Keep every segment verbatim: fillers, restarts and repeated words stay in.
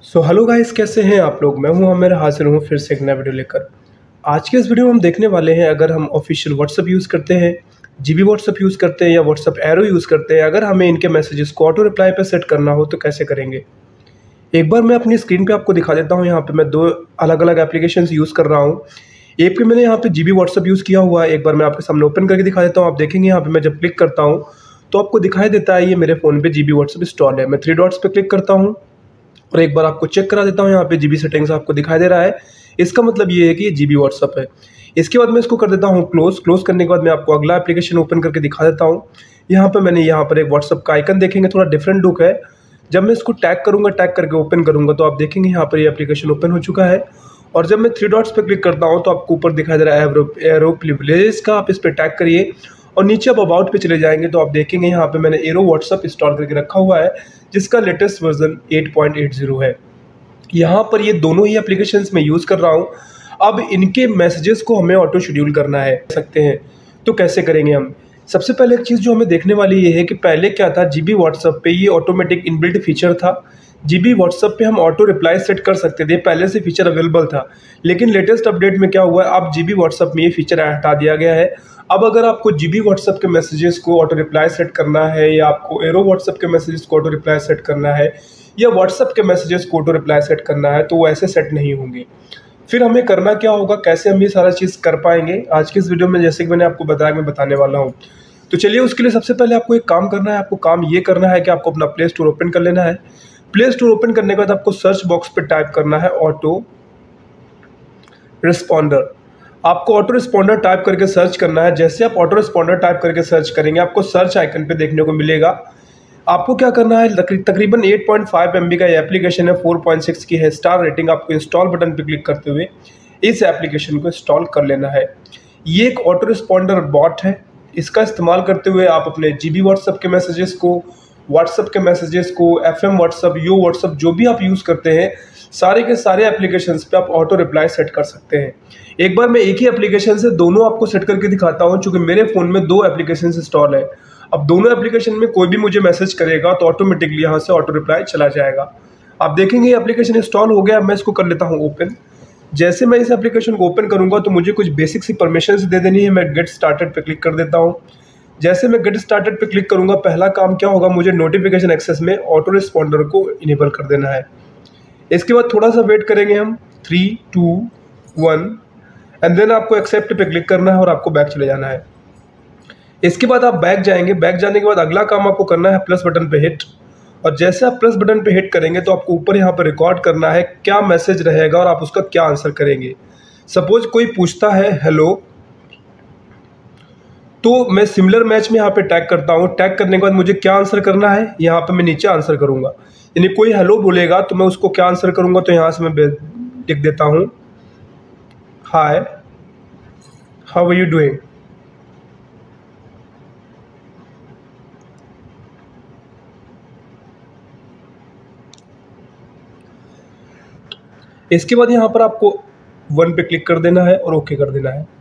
So hello guys, कैसे हैं आप लोग। मैं हूं आमिर, हाजिर हूं फिर से एक नया वीडियो लेकर। आज के इस वीडियो में हम देखने वाले हैं, अगर हम ऑफिशियल व्हाट्सअप यूज़ करते हैं, जीबी व्हाट्सअप यूज़ करते हैं या व्हाट्सअप एरो यूज़ करते हैं, अगर हमें इनके मैसेजेस को ऑटो रिप्लाई पे सेट करना हो तो कैसे करेंगे। एक बार मैं अपनी स्क्रीन पे आपको दिखा देता हूँ। यहाँ पे मैं दो अलग अलग एप्लीकेशंस यूज़ कर रहा हूँ। एक पे मैंने यहाँ पे जीबी व्हाट्सअप यूज़ किया हुआ है। एक बार मैं आपके सामने ओपन करके दिखा देता हूँ। आप देखेंगे यहाँ पे मैं जब क्लिक करता हूँ तो आपको दिखाई देता है ये मेरे फ़ोन पे जीबी व्हाट्सअप इंस्टॉल है। मैं थ्री डॉट्स पे क्लिक करता हूँ और एक बार आपको चेक करा देता हूँ। यहाँ पे जीबी सेटिंग्स आपको दिखाई दे रहा है। इसका मतलब ये है कि ये जीबी व्हाट्सअप है। इसके बाद मैं इसको कर देता हूँ क्लोज। क्लोज करने के बाद मैं आपको अगला एप्लीकेशन ओपन करके दिखा देता हूँ। यहाँ पर मैंने यहाँ पर एक व्हाट्सअप का आइकन देखेंगे, थोड़ा डिफरेंट लुक है। जब मैं इसको टैग करूँगा, टैग करके ओपन करूँगा तो आप देखेंगे यहाँ पर ये एप्लीकेशन ओपन हो चुका है। और जब मैं थ्री डॉट्स पर क्लिक करता हूँ तो आपको ऊपर दिखाई दे रहा है एरो एरो प्रिविलेजेस का। आप इस पर टैग करिए और नीचे आप अबाउट पे चले जाएंगे तो आप देखेंगे यहाँ पे मैंने एरो व्हाट्सअप इंस्टॉल करके रखा हुआ है, जिसका latest version eight point eight zero है। यहाँ पर ये दोनों ही एप्लीकेशंस मैं यूज़ कर रहा हूँ। अब इनके मैसेजेस को हमें ऑटो शेड्यूल करना है सकते हैं, तो कैसे करेंगे हम। सबसे पहले एक चीज़ जो हमें देखने वाली ये है कि पहले क्या था, जीबी व्हाट्सअप पे ये ऑटोमेटिक इनबिल्ट फीचर था। जीबी व्हाट्सअप पे हम ऑटो रिप्लाई सेट कर सकते थे, पहले से फीचर अवेलेबल था। लेकिन लेटेस्ट अपडेट में क्या हुआ है, अब जीबी व्हाट्सअप में ये फीचर हटा दिया गया है। अब अगर आपको जीबी व्हाट्सअप के मैसेजेस को ऑटो रिप्लाई सेट करना है, या आपको एरो व्हाट्सअप के मैसेजेस को ऑटो रिप्लाई सेट करना है, या व्हाट्सअप के मैसेजेस को ऑटो रिप्लाई सेट करना है, तो वो ऐसे सेट नहीं होंगे। फिर हमें करना क्या होगा, कैसे हम ये सारा चीज़ कर पाएंगे, आज की इस वीडियो में जैसे कि मैंने आपको बताया मैं बताने वाला हूँ। तो चलिए, उसके लिए सबसे पहले आपको एक काम करना है। आपको काम ये करना है कि आपको अपना प्ले स्टोर ओपन कर लेना है। प्ले स्टोर ओपन करने के बाद आपको सर्च बॉक्स पर टाइप करना है ऑटो रिस्पॉन्डर। आपको ऑटो रिस्पॉन्डर टाइप करके सर्च करना है। जैसे आप ऑटो रिस्पॉन्डर टाइप करके सर्च करेंगे, आपको सर्च आइकन पे देखने को मिलेगा। आपको क्या करना है, तकरीबन eight point five M B का ये एप्लीकेशन है, फोर पॉइंट सिक्स की है स्टार रेटिंग। आपको इंस्टॉल बटन पे क्लिक करते हुए इस एप्लीकेशन को इंस्टॉल कर लेना है। ये एक ऑटो रिस्पॉन्डर बॉट है। इसका इस्तेमाल करते हुए आप अपने जीबी व्हाट्सअप के मैसेजेस को, व्हाट्सअप के मैसेजेस को, F M WhatsApp, Yo WhatsApp, जो भी आप यूज़ करते हैं, सारे के सारे एप्लीकेशंस पे आप ऑटो रिप्लाई सेट कर सकते हैं। एक बार मैं एक ही एप्लीकेशन से दोनों आपको सेट करके दिखाता हूँ, चूँकि मेरे फ़ोन में दो एप्लीकेशन इंस्टॉल है। अब दोनों एप्लीकेशन में कोई भी मुझे मैसेज करेगा तो ऑटोमेटिकली यहाँ से ऑटो रिप्लाई चला जाएगा। आप देखेंगे ये एप्लीकेशन इंस्टॉल हो गया। मैं इसको कर लेता हूँ ओपन। जैसे मैं इस एप्लीकेशन को ओपन करूँगा तो मुझे कुछ बेसिक सी परमिशंस दे देनी है। मैं गेट स्टार्टेड पे क्लिक कर देता हूँ। जैसे मैं गेट स्टार्टेड पे क्लिक करूँगा, पहला काम क्या होगा, मुझे नोटिफिकेशन एक्सेस में ऑटो रिस्पॉन्डर को इनेबल कर देना है। इसके बाद थोड़ा सा वेट करेंगे हम, three two one, and then आपको एक्सेप्ट पे क्लिक करना है और आपको बैक चले जाना है। इसके बाद आप बैक जाएंगे। बैक जाने के बाद अगला काम आपको करना है प्लस बटन पे हिट। और जैसे आप प्लस बटन पे हिट करेंगे तो आपको ऊपर यहाँ पर रिकॉर्ड करना है क्या मैसेज रहेगा और आप उसका क्या आंसर करेंगे। सपोज कोई पूछता है हेलो, तो मैं सिमिलर मैच में यहाँ पे टैग करता हूँ। टैग करने के बाद मुझे क्या आंसर करना है, यहाँ पे मैं नीचे आंसर करूँगा। यानी कोई हेलो बोलेगा तो मैं उसको क्या आंसर करूँगा, तो यहाँ से मैं लिख देता हूँ hi, how are you doing. इसके बाद यहाँ पर आपको वन पे क्लिक कर देना है और ओके कर देना है।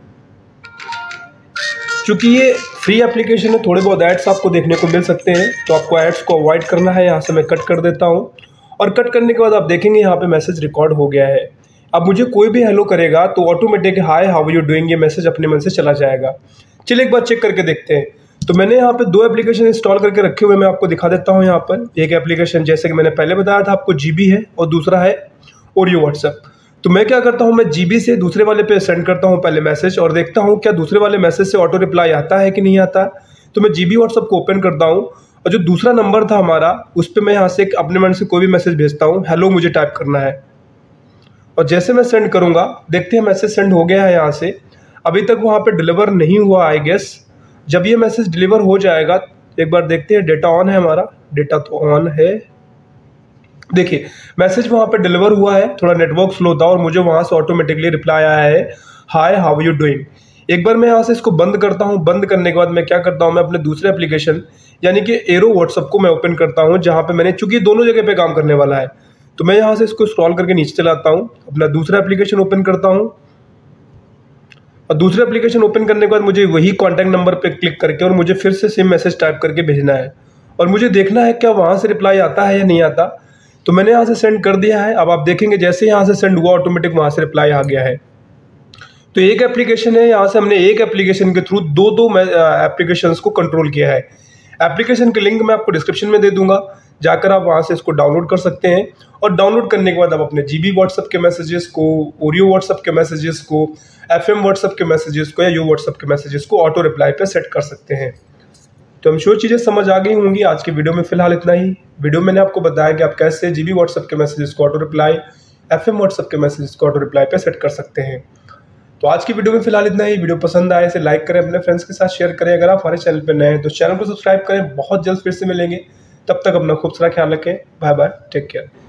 चूँकि ये फ्री एप्लीकेशन है, थोड़े बहुत एड्स आपको देखने को मिल सकते हैं, तो आपको एड्स को अवॉइड करना है। यहाँ से मैं कट कर देता हूँ और कट करने के बाद आप देखेंगे यहाँ पे मैसेज रिकॉर्ड हो गया है। अब मुझे कोई भी हेलो करेगा तो automatic hi, how are you doing, ये मैसेज अपने मन से चला जाएगा। चलिए एक बार चेक करके देखते हैं। तो मैंने यहाँ पे दो एप्लीकेशन इंस्टॉल करके रखे हुए, मैं आपको दिखा देता हूँ। यहाँ पर एक एप्लीकेशन जैसे कि मैंने पहले बताया था आपको जीबी है, और दूसरा है ओरियो व्हाट्सएप। तो मैं क्या करता हूँ, मैं जीबी से दूसरे वाले पे सेंड करता हूँ पहले मैसेज, और देखता हूँ क्या दूसरे वाले मैसेज से ऑटो रिप्लाई आता है कि नहीं आता। तो मैं जीबी व्हाट्सएप को ओपन करता हूँ और जो दूसरा नंबर था हमारा, उस पर मैं यहाँ से अपने मन से कोई भी मैसेज भेजता हूँ, हेलो मुझे टाइप करना है। और जैसे मैं सेंड करूँगा, देखते हैं मैसेज सेंड हो गया है। यहाँ से अभी तक वहाँ पर डिलीवर नहीं हुआ आई गेस। जब ये मैसेज डिलीवर हो जाएगा, एक बार देखते हैं। डेटा ऑन है हमारा, डेटा तो ऑन है। देखिए मैसेज वहाँ पे डिलीवर हुआ है। थोड़ा नेटवर्क स्लो था और मुझे वहाँ से ऑटोमेटिकली रिप्लाई आया है hi, how are you doing. एक बार मैं यहाँ से इसको बंद करता हूँ। बंद करने के बाद मैं क्या करता हूँ, मैं अपने दूसरे एप्लीकेशन यानी कि एरो व्हाट्सअप को मैं ओपन करता हूँ, जहाँ पे मैंने, चूंकि दोनों जगह पे काम करने वाला है, तो मैं यहाँ से इसको स्क्रॉल करके नीचे चलाता हूँ, अपना दूसरा एप्लीकेशन ओपन करता हूँ। और दूसरा एप्लीकेशन ओपन करने के बाद मुझे वही कॉन्टैक्ट नंबर पर क्लिक करके और मुझे फिर से सेम मैसेज टाइप करके भेजना है, और मुझे देखना है क्या वहाँ से रिप्लाई आता है या नहीं आता। तो मैंने यहाँ से सेंड कर दिया है। अब आप देखेंगे जैसे यहाँ से सेंड हुआ ऑटोमेटिक वहाँ से रिप्लाई आ गया है। तो एक एप्लीकेशन है, यहाँ से हमने एक एप्लीकेशन के थ्रू दो दो एप्लीकेशंस को कंट्रोल किया है। एप्लीकेशन के लिंक मैं आपको डिस्क्रिप्शन में दे दूंगा, जाकर आप वहाँ से इसको डाउनलोड कर सकते हैं। और डाउनलोड करने के बाद आप अपने जीबी व्हाट्सएप के मैसेजेस को, ओरियो व्हाट्सएप के मैसेजेस को, एफएम व्हाट्सएप के मैसेजेस को या यू व्हाट्सएप के मैसेजेस को ऑटो रिप्लाई पे सेट कर सकते हैं। तो हम श्योर चीज़ें समझ आ गई होंगी। आज की वीडियो में फिलहाल इतना ही। वीडियो मैंने आपको बताया कि आप कैसे जीबी व्हाट्सएप के मैसेजेस को ऑटो रिप्लाई, एफएम व्हाट्सएप के मैसेजेस को ऑटो रिप्लाई पे सेट कर सकते हैं। तो आज की वीडियो में फिलहाल इतना ही। वीडियो पसंद आए इसे लाइक करें, अपने फ्रेंड्स के साथ शेयर करें। अगर आप हमारे चैनल पर नए हैं तो चैनल को सब्सक्राइब करें। बहुत जल्द फिर से मिलेंगे, तब तक अपना खूब सारा ख्याल रखें। Bye bye, take care.